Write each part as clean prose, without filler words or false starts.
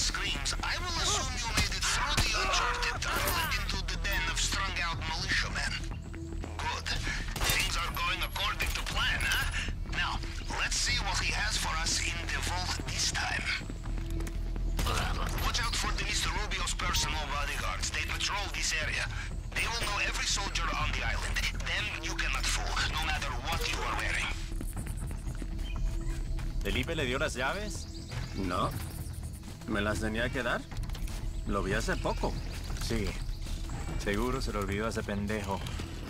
screams, I will assume you made it through the uncharted tunnel and into the den of strung-out militiamen. Good. Things are going according to plan, huh? Now, let's see what he has for us in the vault this time. Watch out for the Mr. Rubio's personal bodyguards. They patrol this area. They will know every soldier on the island. Them you cannot fool, no matter what you are wearing. ¿Felipe le dio las llaves? No. ¿Me las tenía que dar? Lo vi hace poco. Sí. Seguro se lo olvidó a ese pendejo.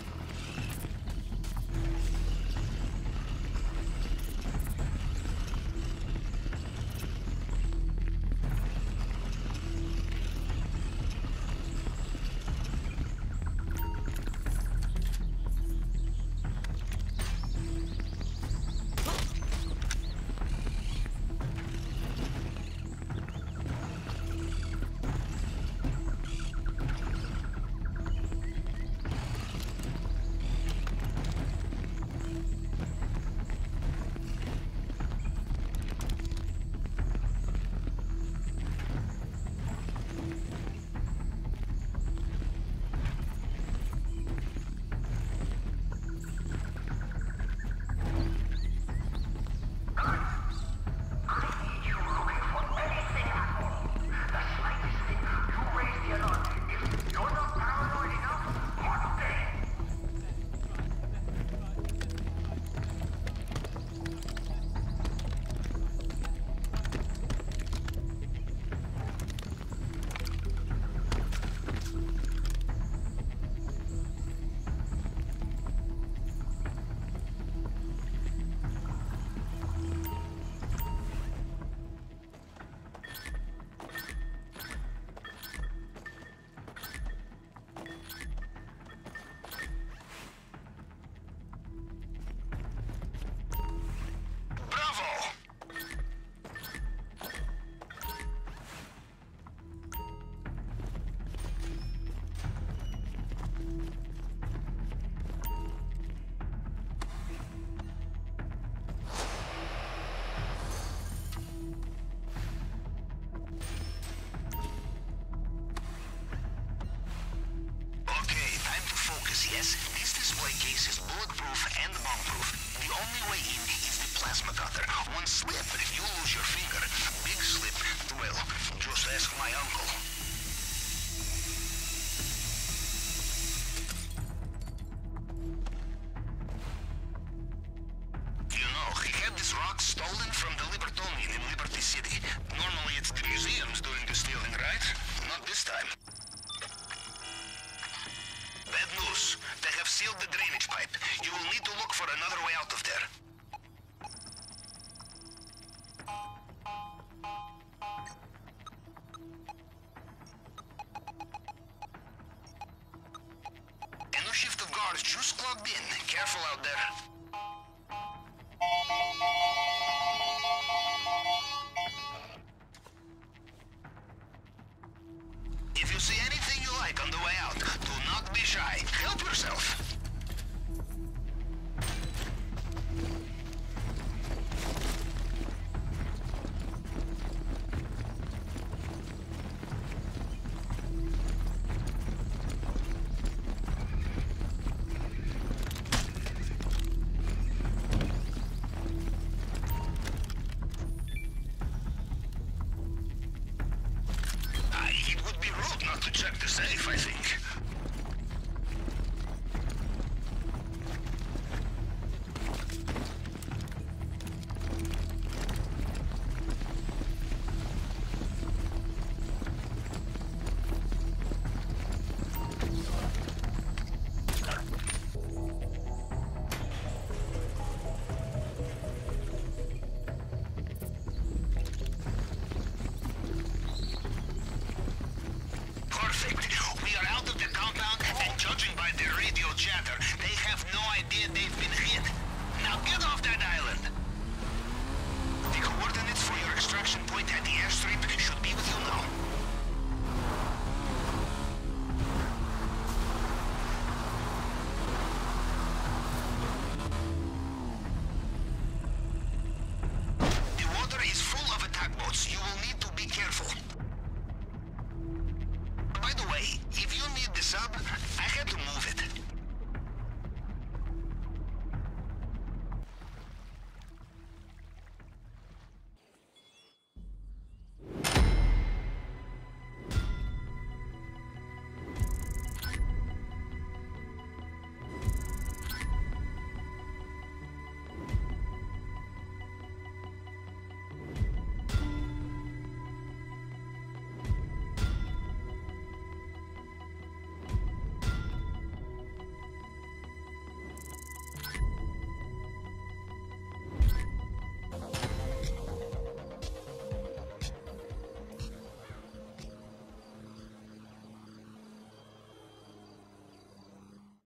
Yes, this display case is bulletproof and bomb-proof. The only way in is the plasma cutter. One slip, but if you lose your finger, big slip, well, just ask my uncle. You know, he had this rock stolen from the Libertonian in Liberty City. Normally it's the museums doing the stealing, right? Not this time. Bad news. They have sealed the drainage pipe. You will need to look for another way out of there. A new shift of guards just clocked in. Careful out there. If you see anything you like on the way out, do not be shy. Help yourself.